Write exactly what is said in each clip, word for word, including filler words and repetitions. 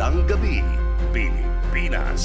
Magandang Gabi Pilipinas.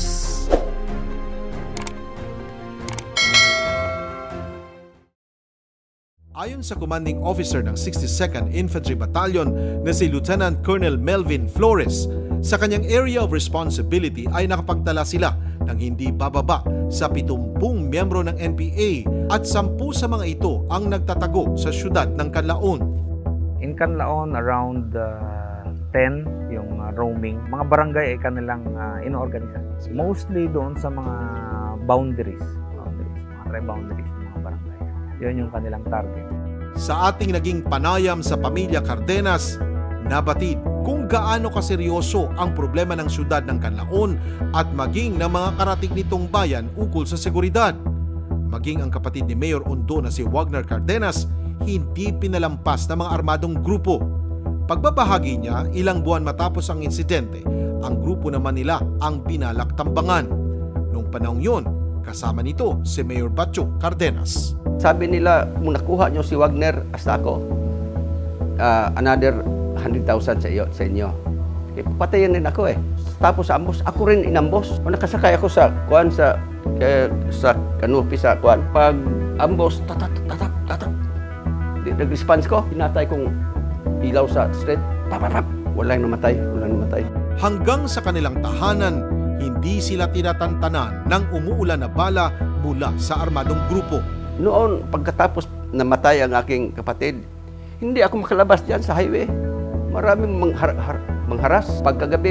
Ayon sa commanding officer ng sixty-second Infantry Battalion na si Lieutenant Colonel Melvin Flores, sa kanyang area of responsibility ay nakapagtala sila ng hindi bababa sa pitungpung miyembro ng N P A at sampu sa mga ito ang nagtatago sa syudad ng Canlaon. In Canlaon, around uh, ten yung uh, roaming. Mga barangay ay kanilang uh, inoorganisan. Mostly doon sa mga boundaries, boundaries mga re-boundaries ng mga barangay. Yun yung kanilang target. Sa ating naging panayam sa pamilya Cardenas, nabatid kung gaano kaseryoso ang problema ng syudad ng Canlaon at maging ng mga karatig nitong bayan ukol sa seguridad. Maging ang kapatid ni Mayor Ondo na si Wagner Cardenas, hindi pinalampas ng mga armadong grupo. Pagbabahagi niya, ilang buwan matapos ang insidente, ang grupo naman nila ang binalak tambangan. Noong panahon yun, kasama nito si Mayor Batchuk Cardenas. Sabi nila, kung nakuha nyo si Wagner, hasta ako, uh, another one hundred thousand sa, iyo, sa inyo. Eh, patayin din ako eh. Tapos sa ambos, ako rin inambos. Kung nakasakay ako sa kuan sa eh, sa kanupi sa kuan, pag ambos, tatat, tatat, tatat. Nag-response ko, pinatay kong ilaw sa street. Papapap! Walang namatay, walang namatay. Hanggang sa kanilang tahanan, hindi sila tinatantanan ng umuulan na bala mula sa armadong grupo. Noon, pagkatapos namatay ang aking kapatid, hindi ako makalabas diyan sa highway. Maraming manghar har mangharas. Pagkagabi,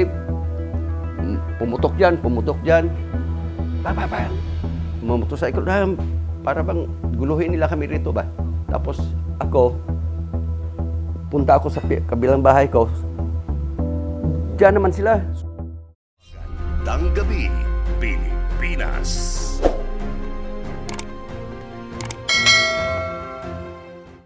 pumutok diyan, pumutok diyan. Papapap! Motorcycle na, para bang guluhin nila kami rito ba? Tapos ako, punta ako sa kabilang bahay ko. Diyan naman sila. Magandang Gabi Pilipinas.